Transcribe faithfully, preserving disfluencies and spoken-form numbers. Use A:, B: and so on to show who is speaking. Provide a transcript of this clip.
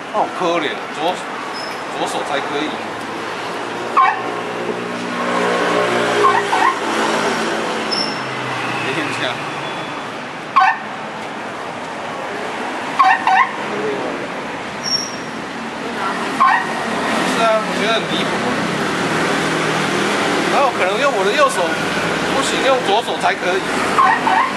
A: 好可怜，左左手才可以。别听枪。是啊，我觉得很离谱。然后可能用我的右手不行，用左手才可以。